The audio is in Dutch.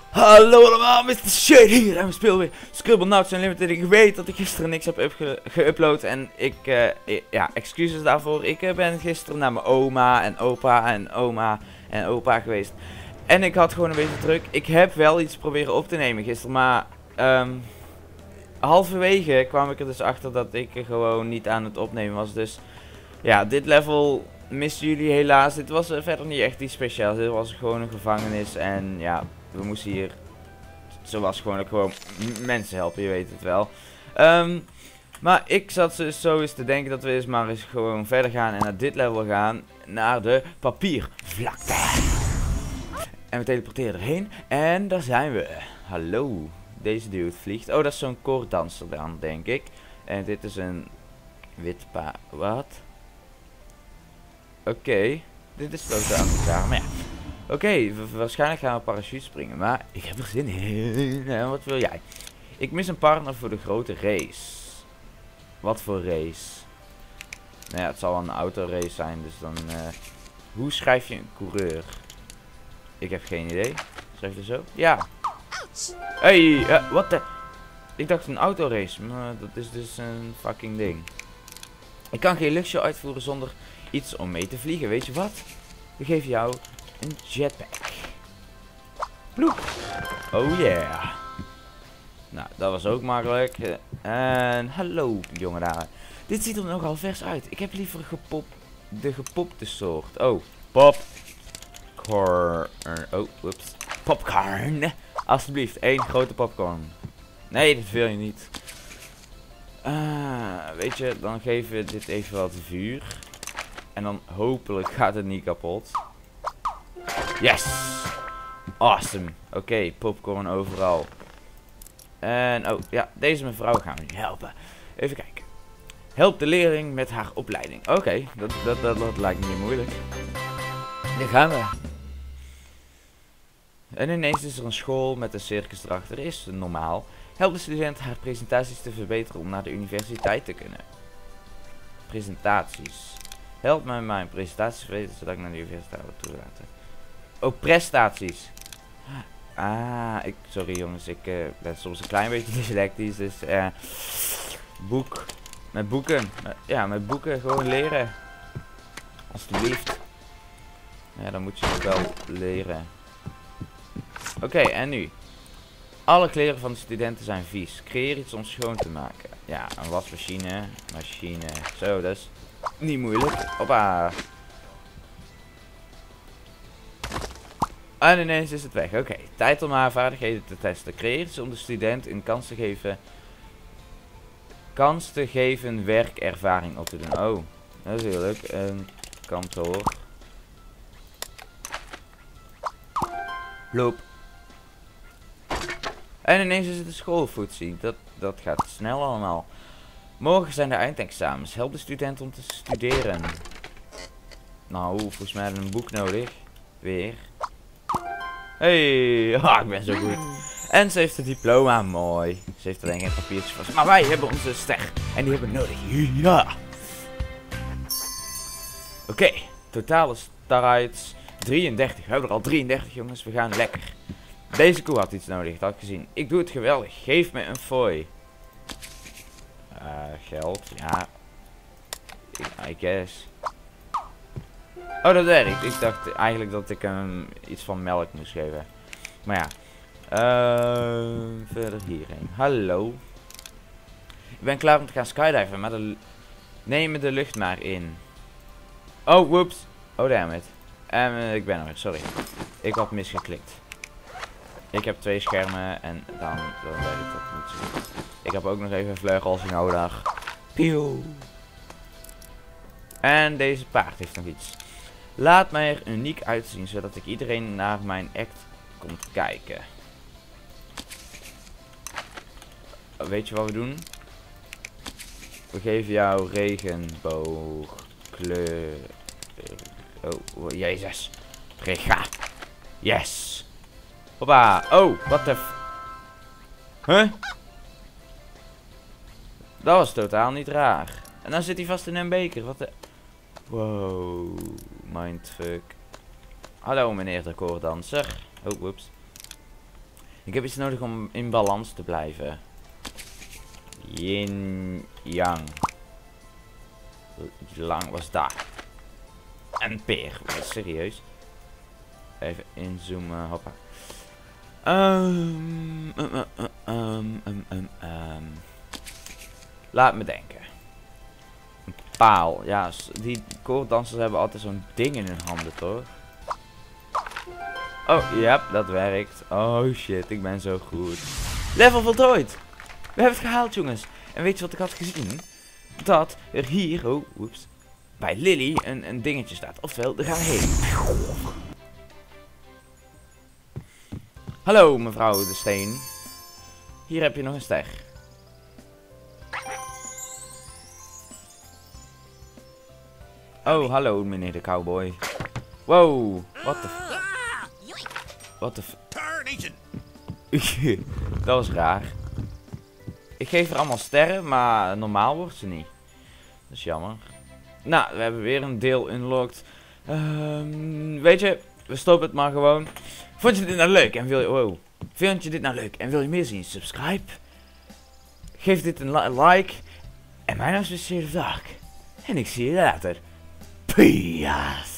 Hallo allemaal, Mr. Shade hier en we spelen weer Scribblenauts Unlimited. Ik weet dat ik gisteren niks heb geüpload en ja, excuses daarvoor. Ik ben gisteren naar mijn oma en opa geweest. En ik had gewoon een beetje druk. Ik heb wel iets proberen op te nemen gisteren, maar halverwege kwam ik er dus achter dat ik gewoon niet aan het opnemen was. Dus ja, dit level misten jullie helaas. Dit was verder niet echt iets speciaals. Dit was gewoon een gevangenis en ja, we moesten hier, zoals gewoon mensen helpen, je weet het wel. Maar ik zat dus zo eens te denken dat we eens maar eens gewoon verder gaan en naar dit level gaan. Naar de papiervlakte. En we teleporteren erheen. En daar zijn we. Hallo. Deze dude vliegt. Oh, dat is zo'n koorddanser dan, denk ik. En dit is een wit wat? Oké. Dit is totaal niet daar, maar ja. Oké, waarschijnlijk gaan we parachute springen, maar ik heb er zin in. Wat wil jij? Ik mis een partner voor de grote race. Wat voor race? Nou ja, het zal een autorace zijn, dus dan... hoe schrijf je een coureur? Ik heb geen idee. Schrijf je zo? Ja. Hey, wat de... Ik dacht een autorace, maar dat is dus een fucking ding. Ik kan geen luchtshow uitvoeren zonder iets om mee te vliegen, weet je wat? We geven jou een jetpack. Ploep. Oh yeah. Nou, dat was ook makkelijk. En hallo, jonge dame. Dit ziet er nogal vers uit. Ik heb liever de gepopte soort. Oh, popcorn. Oh, whoops. Popcorn. Alsjeblieft, 1 grote popcorn. Nee, dat wil je niet. Weet je, dan geven we dit even wat vuur. En dan hopelijk gaat het niet kapot. Yes! Awesome. Oké, popcorn overal. En, oh, ja, deze mevrouw gaan we nu helpen. Even kijken. Help de leerling met haar opleiding. Oké, dat lijkt me niet moeilijk. Daar gaan we. En ineens is er een school met een circus erachter. Is normaal. Help de student haar presentaties te verbeteren om naar de universiteit te kunnen. Presentaties. Help me mijn presentaties verbeteren zodat ik naar de universiteit word toegelaten. Oh, prestaties. Sorry jongens, ik ben soms een klein beetje dyslectisch, dus met boeken, met boeken gewoon leren. Alsjeblieft. Ja, dan moet je het wel leren. Oké, en nu. Alle kleren van de studenten zijn vies. Creëer iets om schoon te maken. Ja, een wasmachine, zo, dat is niet moeilijk. Hoppa. En ineens is het weg. Oké, tijd om haar vaardigheden te testen. Creëer iets om de student een kans te geven werkervaring op te doen. Oh, natuurlijk. Een kantoor. Loop. En ineens is het een schoolvoetsie. Dat gaat snel allemaal. Morgen zijn de eindexamens. Help de student om te studeren. Nou, volgens mij hebben we een boek nodig. Weer. Hey, ik ben zo goed. En ze heeft het diploma, mooi. Ze heeft alleen geen papiertjes vast. Maar wij hebben onze ster. En die hebben we nodig. Ja. Oké, totale starrights 33. We hebben er al 33, jongens. We gaan lekker. Deze koe had iets nodig, dat had ik gezien. Ik doe het geweldig. Geef me een fooi. Geld, ja. I guess. Oh, dat werkt. Ik dacht eigenlijk dat ik hem iets van melk moest geven. Maar ja. Verder hierheen. Hallo. Ik ben klaar om te gaan skydiven, maar neem de lucht maar in. Oh, whoops. Oh, damn it. Ik ben er weer, sorry. Ik had misgeklikt. Ik heb 2 schermen en dan weet ik dat niet zo goed. Ik heb ook nog even vleugels nodig. Pieuw. En deze paard heeft nog iets. Laat mij er uniek uitzien, zodat ik iedereen naar mijn act komt kijken. Weet je wat we doen? We geven jou regenboogkleur. Oh, jezus. Rega. Yes. Hoppa. Oh, wat de Huh? Dat was totaal niet raar. En dan zit hij vast in een beker. Wat de... Wow. Mindfuck. Hallo meneer de koorddanser. Oh, whoops. Ik heb iets nodig om in balans te blijven. Yin, yang. Hoe lang was dat? Een peer. Serieus. Even inzoomen. Hoppa. Laat me denken. Een paal. Ja, die koorddansers hebben altijd zo'n ding in hun handen, toch? Oh, ja, dat werkt. Oh shit, ik ben zo goed. Level voltooid. We hebben het gehaald, jongens. En weet je wat ik had gezien? Dat er hier, oh, oeps, bij Lily een dingetje staat. Oftewel, daar gaan we heen. Hallo, mevrouw de Steen. Hier heb je nog een ster. Oh, hallo, meneer de cowboy. Wow, what the f... What the f... Dat was raar. Ik geef er allemaal sterren, maar normaal wordt ze niet. Dat is jammer. Nou, we hebben weer een deel unlocked. Weet je, we stoppen het maar gewoon. Vond je dit nou leuk en wil je... Wow. Vind je dit nou leuk en wil je meer zien? Subscribe. Geef dit een like. En mijn naam is Shade of Dark. En ik zie je later. Peace.